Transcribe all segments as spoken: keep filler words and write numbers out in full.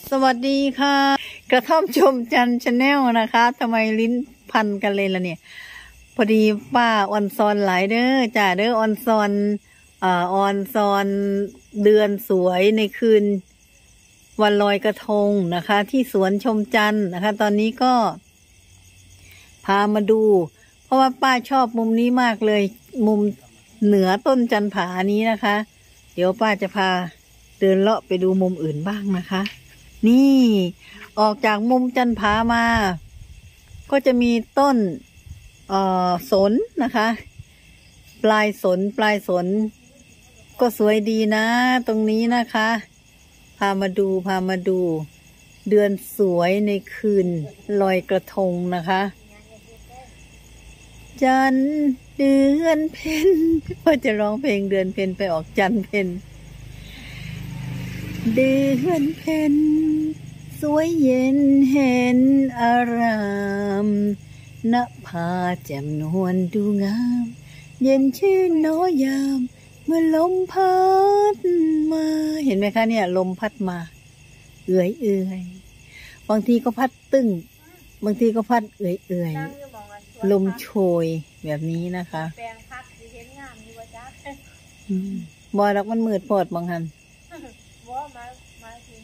สวัสดีค่ะกระท่อมชมจันทร์ชาแนลนะคะทำไมลิ้นพันกันเลยล่ะเนี่ยพอดีป้าออนซอนหลายเด้อจ้าเด้อออนซอนอ่าออนซอนเดือนสวยในคืนวันลอยกระทงนะคะที่สวนชมจันทร์นะคะตอนนี้ก็พามาดูเพราะว่าป้าชอบมุมนี้มากเลยมุมเหนือต้นจันผานี้นะคะเดี๋ยวป้าจะพาเดินเลาะไปดูมุมอื่นบ้างนะคะนี่ออกจากมุมจันผามาก็จะมีต้นเอ่อสนนะคะปลายสนปลายสนก็สวยดีนะตรงนี้นะคะพามาดูพามาดูเดือนสวยในคืนลอยกระทงนะคะจันเดือนเพ็ญว่าจะร้องเพลงเดือนเพ็ญไปออกจันเพ็ญเดือนเพ็ญสวยเย็นเห็นอารามณภาแจ่มนวลดูงามเย็นชื่นน้อยยามเมื่อลมพัดมาเห็นไหมคะเนี่ยลมพัดมาเอื่อยเอื่อยบางทีก็พัดตึ้งบางทีก็พัดเอื่อยเอื่อยลมโชยแบบนี้นะคะแปลงพักเห็นงามดีวะจ๊ะบอยรักมันมืดปอดบางหันว่ามามาถึง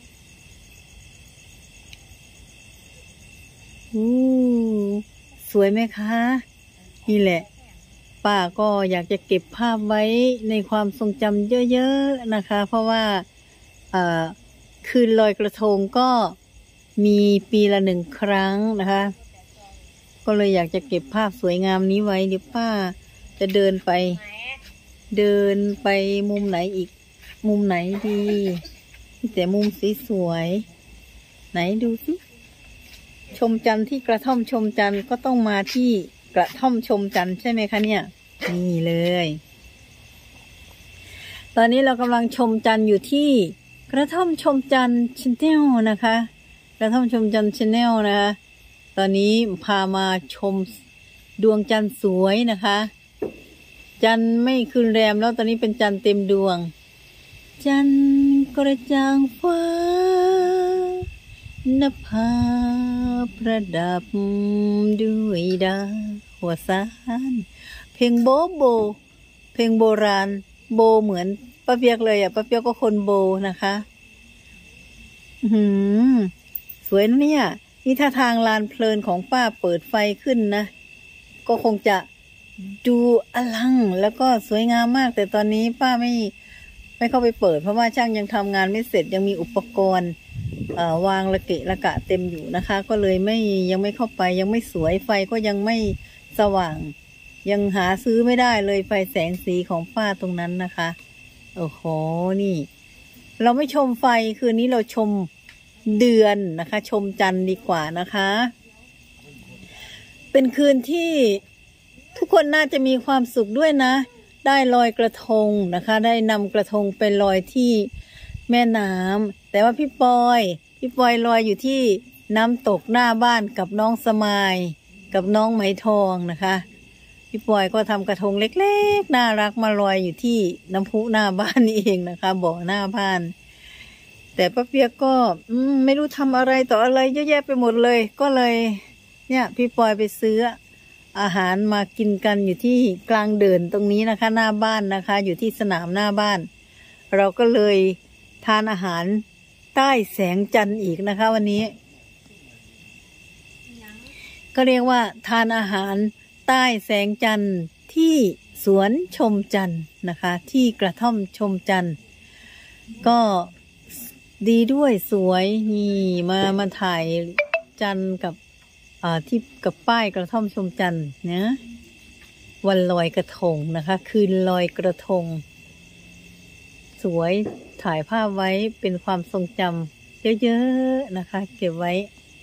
อู้สวยไหมคะนี่แหละป้าก็อยากจะเก็บภาพไว้ในความทรงจำเยอะๆนะคะเพราะว่าคืนลอยกระทงก็มีปีละหนึ่งครั้งนะคะก็เลยอยากจะเก็บภาพสวยงามนี้ไว้เดี๋ยวป้าจะเดินไปเดินไปมุมไหนอีกมุมไหนดีแต่มุมสวยๆไหนดูสิชมจันทร์ที่กระท่อมชมจันทร์ก็ต้องมาที่กระท่อมชมจันทร์ใช่ไหมคะเนี่ยนี่เลยตอนนี้เรากำลังชมจันทร์อยู่ที่กระท่อมชมจันทร์ชาแนลนะคะกระท่อมชมจันทร์ชาแนลนะคะตอนนี้พามาชมดวงจันทร์สวยนะคะจันทร์ไม่คืนแรมแล้วตอนนี้เป็นจันทร์เต็มดวงจันทร์กระจ่างฟ้านภาประดับด้วยดาวหัวสานเพลงโบโบเพลงโบราณโบเหมือนป้าเปียกเลยอ่ะป้าเปียกก็คนโบนะคะหืมสวยนะเนี่ยนี่ถ้าทางลานเพลินของป้าเปิดไฟขึ้นนะก็คงจะดูอลังแล้วก็สวยงามมากแต่ตอนนี้ป้าไม่ไม่เข้าไปเปิดเพราะว่าช่างยังทำงานไม่เสร็จยังมีอุปกรณ์วางระเกะระกะเต็มอยู่นะคะก็เลยไม่ยังไม่เข้าไปยังไม่สวยไฟก็ยังไม่สว่างยังหาซื้อไม่ได้เลยไฟแสงสีของป้าตรงนั้นนะคะโอ้โหนี่เราไม่ชมไฟคืนนี้เราชมเดือนนะคะชมจันทร์ดีกว่านะคะเป็นคืนที่ทุกคนน่าจะมีความสุขด้วยนะได้ลอยกระทงนะคะได้นำกระทงไปลอยที่แม่น้ำแต่ว่าพี่ปอยพี่ปอยลอยอยู่ที่น้ำตกหน้าบ้านกับน้องสมายกับน้องไหมทองนะคะพี่ปอยก็ทำกระทงเล็กๆน่ารักมาลอยอยู่ที่น้ำพุหน้าบ้านนี่เองนะคะบ่อหน้าบ้านแต่ป้าเปียกก็ไม่รู้ทำอะไรต่ออะไรเยอะแยะไปหมดเลยก็เลยเนี่ยพี่ปอยไปซื้ออาหารมากินกันอยู่ที่กลางเดินตรงนี้นะคะหน้าบ้านนะคะอยู่ที่สนามหน้าบ้านเราก็เลยทานอาหารใต้แสงจันทร์อีกนะคะวันนี้ก็เรียกว่าทานอาหารใต้แสงจันทร์ที่สวนชมจันทร์นะคะที่กระท่อมชมจันทร์ก็ดีด้วยสวยนี่มามาถ่ายจันทร์กับอ่าที่กับป้ายกระท่อมชมจันทร์นะวันลอยกระทงนะคะคืนลอยกระทงสวยถ่ายภาพไว้เป็นความทรงจำเยอะๆนะคะเก็บไว้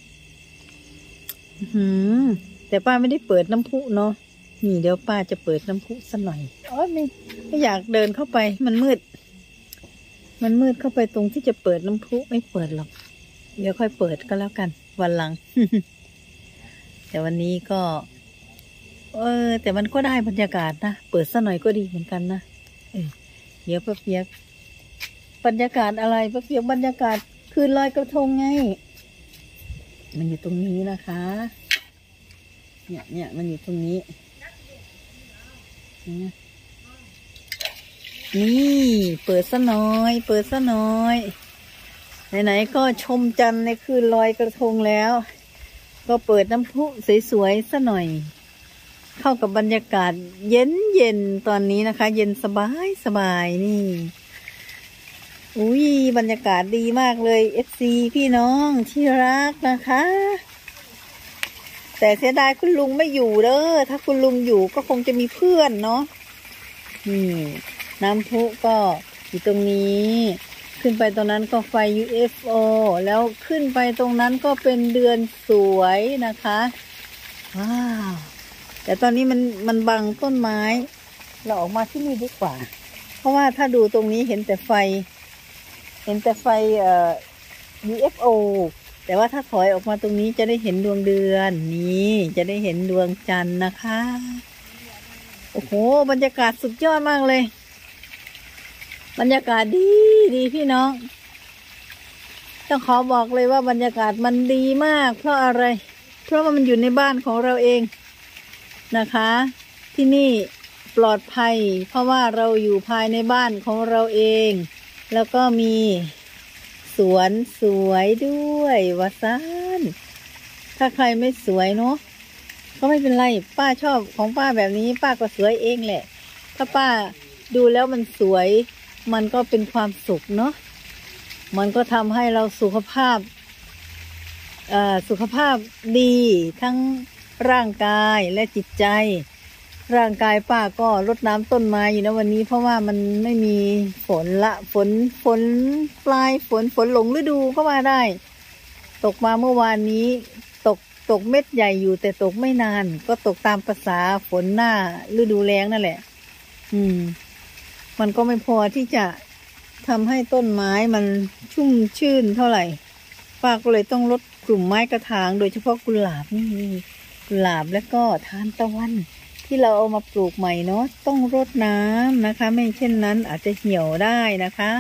หืมแต่ป้าไม่ได้เปิดน้ำพุเนาะนี่เดี๋ยวป้าจะเปิดน้ำพุสักหน่อยอ๋อไม่ไม่อยากเดินเข้าไปมันมืดมันมืดเข้าไปตรงที่จะเปิดน้ำพุไม่เปิดหรอกเดี๋ยวค่อยเปิดก็แล้วกันวันหลัง แต่วันนี้ก็เออแต่มันก็ได้บรรยากาศนะเปิดสักหน่อยก็ดีเหมือนกันนะเออเดี๋ยวป้าเปียกบรรยากาศอะไรป้าเปียกบรรยากาศคืนลอยกระทงไงมันอยู่ตรงนี้นะคะเนี่ยเนี่ยมันอยู่ตรงนี้นี่เปิดซะหน่อยเปิดซะหน่อยไหนๆก็ชมจันทร์ในคืนลอยกระทงแล้วก็เปิดน้ำพุสวยๆซะหน่อยเข้ากับบรรยากาศเย็นเย็นตอนนี้นะคะเย็นสบายสบายนี่อุ้ยบรรยากาศดีมากเลย เอฟ ซี พี่น้องที่รักนะคะแต่เสียดายคุณลุงไม่อยู่เด้อถ้าคุณลุงอยู่ก็คงจะมีเพื่อนเนาะนี่น้ำพุก็อยู่ตรงนี้ขึ้นไปตรงนั้นก็ไฟ ยู เอฟ โอ แล้วขึ้นไปตรงนั้นก็เป็นเดือนสวยนะคะว้าวแต่ตอนนี้มันมันบังต้นไม้เราออกมาที่นี่ดีกว่าเพราะว่าถ้าดูตรงนี้เห็นแต่ไฟเห็นแต่ไฟเอ่อ ยู เอฟ โอ แต่ว่าถ้าถอยออกมาตรงนี้จะได้เห็นดวงเดือนนี่จะได้เห็นดวงจันทร์นะคะโอ้โหบรรยากาศสุดยอดมากเลยบรรยากาศดีดีพี่น้องต้องขอบอกเลยว่าบรรยากาศมันดีมากเพราะอะไรเพราะว่ามันอยู่ในบ้านของเราเองนะคะที่นี่ปลอดภัยเพราะว่าเราอยู่ภายในบ้านของเราเองแล้วก็มีสวนสวยด้วยวะซ่านถ้าใครไม่สวยเนาะก็ไม่เป็นไรป้าชอบของป้าแบบนี้ป้าก็สวยเองแหละถ้าป้าดูแล้วมันสวยมันก็เป็นความสุขเนาะมันก็ทำให้เราสุขภาพเอ่อสุขภาพดีทั้งร่างกายและจิตใจร่างกายป้าก็รดน้ำต้นไม้อยู่นะวันนี้เพราะว่ามันไม่มีฝนละฝนฝนปลายฝนฝนหลงฤดูก็ว่าได้ตกมาเมื่อวานนี้ตกตกเม็ดใหญ่อยู่แต่ตกไม่นานก็ตกตามภาษาฝนหน้าฤดูแล้งนั่นแหละอืมมันก็ไม่พอที่จะทำให้ต้นไม้มันชุ่มชื่นเท่าไหร่ป้าก็เลยต้องลดกลุ่มไม้กระถางโดยเฉพาะกุหลาบนี่กุหลาบแล้วก็ทานตะวันที่เราเอามาปลูกใหม่เนาะต้องรดน้ำนะคะไม่เช่นนั้นอาจจะเหี่ยวได้นะคะ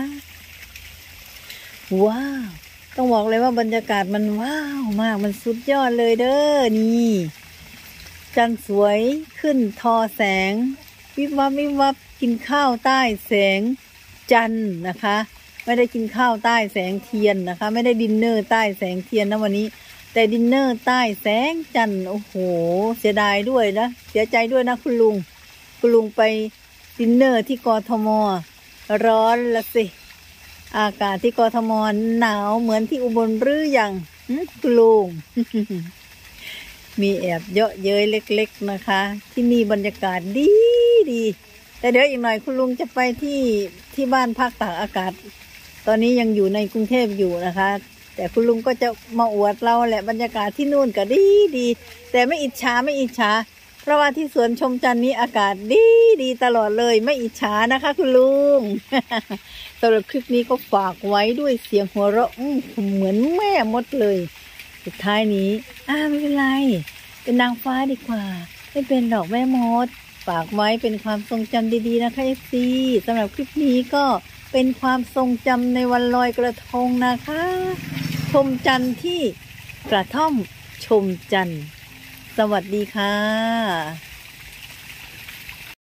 ว้าวต้องบอกเลยว่าบรรยากาศมันว้าวมากมันสุดยอดเลยเด้อนี่จันทร์สวยขึ้นทอแสงวิบวับวิบวับกินข้าวใต้แสงจันทร์นะคะไม่ได้กินข้าวใต้แสงเทียนนะคะไม่ได้ดินเนอร์ใต้แสงเทียนนะวันนี้แต่ดินเนอร์ใต้แสงจันทร์โอ้โหเสียดายด้วยนะเสียใจด้วยนะคุณลุงคุณลุงไปดินเนอร์ที่กทมร้อนละสิอากาศที่กทมหนาวเหมือนที่อุบลหรือยังคุณลุง มีแอบเยอะเย้ยเล็กๆนะคะที่นี่บรรยากาศดีดีแต่เดี๋ยวอีกหน่อยคุณลุงจะไปที่ที่บ้านพักตากอากาศตอนนี้ยังอยู่ในกรุงเทพอยู่นะคะแต่คุณลุงก็จะมาอวดเราแหละบรรยากาศที่นู่นก็ดีดีแต่ไม่อิจฉาไม่อิจฉาเพราะว่าที่สวนชมจันทร์นี้อากาศดีดีตลอดเลยไม่อิจฉานะคะคุณลุง สำหรับคลิปนี้ก็ฝากไว้ด้วยเสียงหัวเราะเหมือนแม่มดเลยสุดท้ายนี้อ้าไม่เป็นไรเป็นนางฟ้าดีกว่าไม่เป็นหรอกแม่มดฝากไว้เป็นความทรงจำดีๆนะคะเอฟซีสำหรับคลิปนี้ก็เป็นความทรงจำในวันลอยกระทงนะคะชมจันทร์ที่กระท่อมชมจันทร์สวัสดีค่ะ